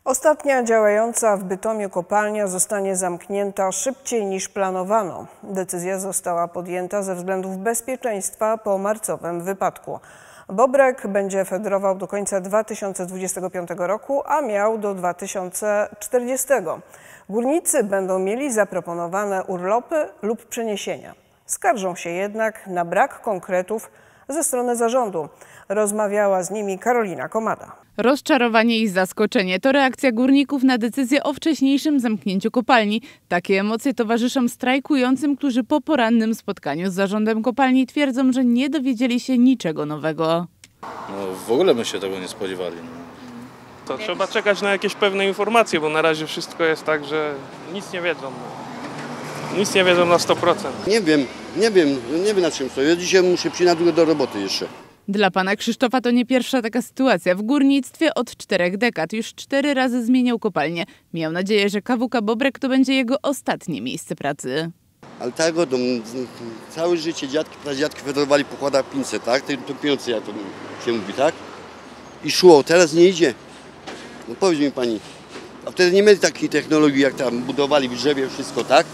Ostatnia działająca w Bytomiu kopalnia zostanie zamknięta szybciej niż planowano. Decyzja została podjęta ze względów bezpieczeństwa po marcowym wypadku. Bobrek będzie fedrował do końca 2025 roku, a miał do 2040. Górnicy będą mieli zaproponowane urlopy lub przeniesienia. Skarżą się jednak na brak konkretów ze strony zarządu. Rozmawiała z nimi Karolina Komada. Rozczarowanie i zaskoczenie to reakcja górników na decyzję o wcześniejszym zamknięciu kopalni. Takie emocje towarzyszą strajkującym, którzy po porannym spotkaniu z zarządem kopalni twierdzą, że nie dowiedzieli się niczego nowego. No, w ogóle my się tego nie spodziewali. To trzeba czekać na jakieś pewne informacje, bo na razie wszystko jest tak, że nic nie wiedzą. Nic nie wiedzą na 100%. Nie wiem na czym stoję. Dzisiaj muszę przyjść do roboty jeszcze. Dla pana Krzysztofa to nie pierwsza taka sytuacja. W górnictwie od 4 dekad już 4 razy zmieniał kopalnię. Miał nadzieję, że KWK Bobrek to będzie jego ostatnie miejsce pracy. Ale tego całe życie dziadki, pradziadki federowali po układach 500, tak? To pieniądze, jak to się mówi, tak? I szło, teraz nie idzie. No powiedz mi pani, a wtedy nie mieli takiej technologii, jak tam budowali w drzewie wszystko, tak?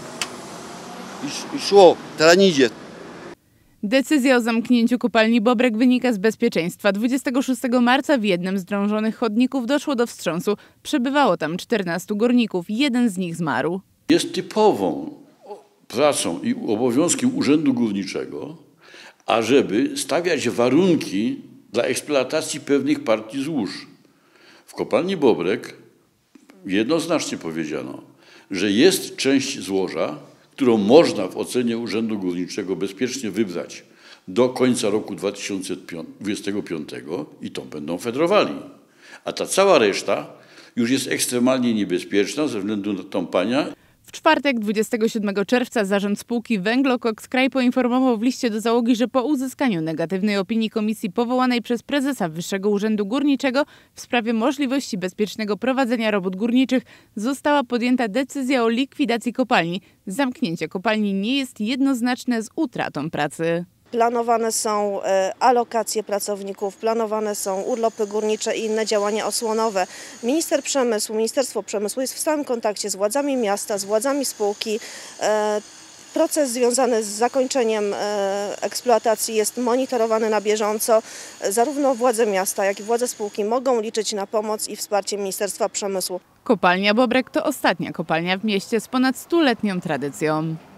I szło, teraz nie idzie. Decyzja o zamknięciu kopalni Bobrek wynika z bezpieczeństwa. 26 marca w jednym z drążonych chodników doszło do wstrząsu. Przebywało tam 14 górników. Jeden z nich zmarł. Jest typową pracą i obowiązkiem Urzędu Górniczego, ażeby stawiać warunki dla eksploatacji pewnych partii złóż. W kopalni Bobrek jednoznacznie powiedziano, że jest część złoża, którą można w ocenie Urzędu Górniczego bezpiecznie wybrać do końca roku 2025 i to będą fedrowali. A ta cała reszta już jest ekstremalnie niebezpieczna ze względu na tąpania. W czwartek 27 czerwca zarząd spółki Węglokoks Kraj poinformował w liście do załogi, że po uzyskaniu negatywnej opinii komisji powołanej przez prezesa Wyższego Urzędu Górniczego w sprawie możliwości bezpiecznego prowadzenia robót górniczych została podjęta decyzja o likwidacji kopalni. Zamknięcie kopalni nie jest jednoznaczne z utratą pracy. Planowane są alokacje pracowników, planowane są urlopy górnicze i inne działania osłonowe. Ministerstwo Przemysłu jest w stałym kontakcie z władzami miasta, z władzami spółki. Proces związany z zakończeniem eksploatacji jest monitorowany na bieżąco. Zarówno władze miasta, jak i władze spółki mogą liczyć na pomoc i wsparcie Ministerstwa Przemysłu. Kopalnia Bobrek to ostatnia kopalnia w mieście z ponad 100-letnią tradycją.